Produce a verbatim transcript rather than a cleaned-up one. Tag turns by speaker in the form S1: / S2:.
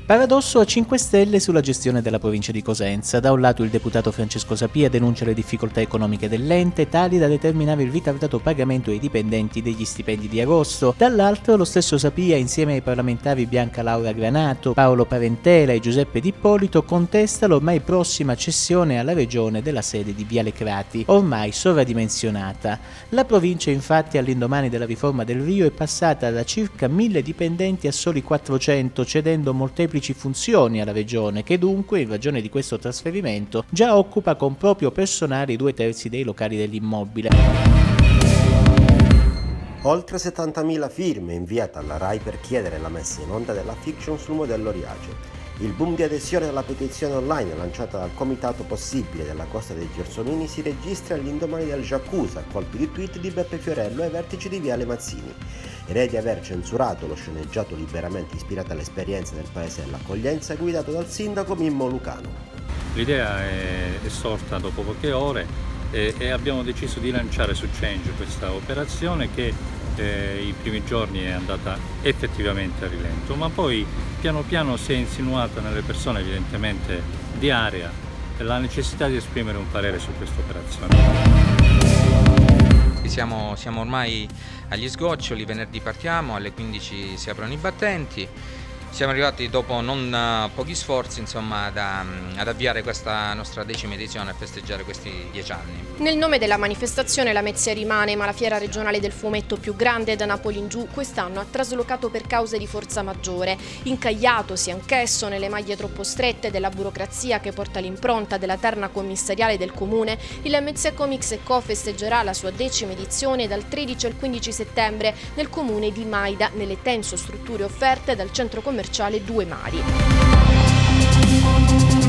S1: Paradosso a cinque Stelle sulla gestione della provincia di Cosenza. Da un lato il deputato Francesco Sapia denuncia le difficoltà economiche dell'ente, tali da determinare il ritardato pagamento ai dipendenti degli stipendi di agosto. Dall'altro lo stesso Sapia, insieme ai parlamentari Bianca Laura Granato, Paolo Parentela e Giuseppe D'Ippolito, contesta l'ormai prossima cessione alla regione della sede di Viale Crati, ormai sovradimensionata. La provincia infatti all'indomani della riforma del Rio è passata da circa mille dipendenti a soli quattrocento, cedendo molteplici funzioni alla regione, che dunque, in ragione di questo trasferimento, già occupa con proprio personale i due terzi dei locali dell'immobile.
S2: Oltre settantamila firme inviate alla RAI per chiedere la messa in onda della fiction sul modello Riace. Il boom di adesione alla petizione online lanciata dal Comitato Possibile della Costa dei Gersonini si registra all'indomani del Giaccusa, a colpi di tweet di Beppe Fiorello ai vertici di Viale Mazzini. Direi di aver censurato lo sceneggiato liberamente ispirato all'esperienza del paese dell'accoglienza guidato dal sindaco Mimmo Lucano.
S3: L'idea è, è sorta dopo poche ore e, e abbiamo deciso di lanciare su Change questa operazione che eh, i primi giorni è andata effettivamente a rilento, ma poi piano piano si è insinuata nelle persone evidentemente di area la necessità di esprimere un parere su questa operazione.
S4: Siamo, siamo ormai agli sgoccioli, venerdì partiamo, alle quindici si aprono i battenti. Siamo arrivati dopo non uh, pochi sforzi insomma, da, um, ad avviare questa nostra decima edizione e festeggiare questi dieci anni.
S5: Nel nome della manifestazione la Mezzia rimane, ma la fiera regionale del fumetto più grande da Napoli in giù quest'anno ha traslocato per cause di forza maggiore. Incagliatosi anch'esso nelle maglie troppo strette della burocrazia che porta l'impronta della terna commissariale del comune, il Mezzia Comics e Co festeggerà la sua decima edizione dal tredici al quindici settembre nel comune di Maida, nelle tenso strutture offerte dal centro commerciale Due Mari.